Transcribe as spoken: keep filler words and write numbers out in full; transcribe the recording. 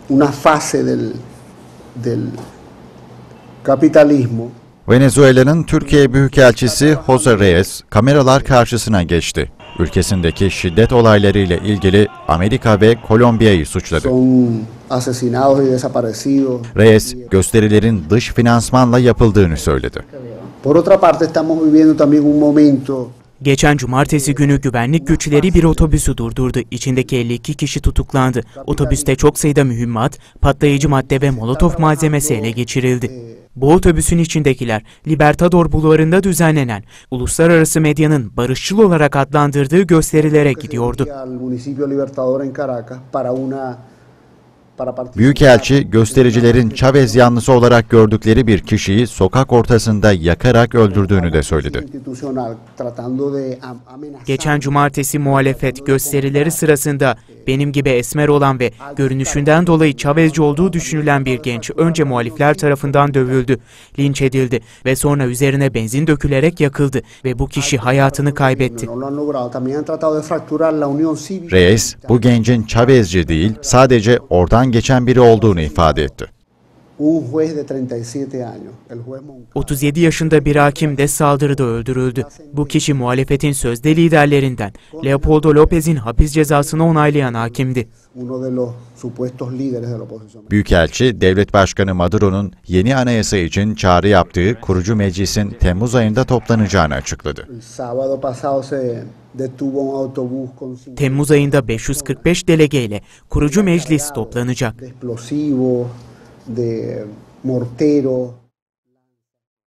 una fase del, del capitalismo. Venezuela'nın Türkiye Büyükelçisi José Reyes kameralar karşısına geçti. Ülkesindeki şiddet olayları ile ilgili Amerika ve Kolombiya'yı suçladı. Reyes, gösterilerin dış finansmanla yapıldığını söyledi. Geçen cumartesi günü güvenlik güçleri bir otobüsü durdurdu. İçindeki elli iki kişi tutuklandı. Otobüste çok sayıda mühimmat, patlayıcı madde ve molotof malzemesi ele geçirildi. Bu otobüsün içindekiler Libertador Bulvarı'nda düzenlenen uluslararası medyanın barışçıl olarak adlandırdığı gösterilere gidiyordu. Büyükelçi, göstericilerin Chavez yanlısı olarak gördükleri bir kişiyi sokak ortasında yakarak öldürdüğünü de söyledi. Geçen cumartesi muhalefet gösterileri sırasında benim gibi esmer olan ve görünüşünden dolayı Chavezci olduğu düşünülen bir genç önce muhalifler tarafından dövüldü, linç edildi ve sonra üzerine benzin dökülerek yakıldı ve bu kişi hayatını kaybetti. Reyes, bu gencin Chavezci değil, sadece oradan geçen biri olduğunu ifade etti. otuz yedi yaşında bir hakim de saldırıda öldürüldü. Bu kişi muhalefetin sözde liderlerinden Leopoldo López'in hapis cezasını onaylayan hakimdi. Büyükelçi, Devlet Başkanı Maduro'nun yeni anayasa için çağrı yaptığı kurucu meclisin Temmuz ayında toplanacağını açıkladı. Temmuz ayında beş yüz kırk beş delegeyle kurucu meclis toplanacak. De mortero.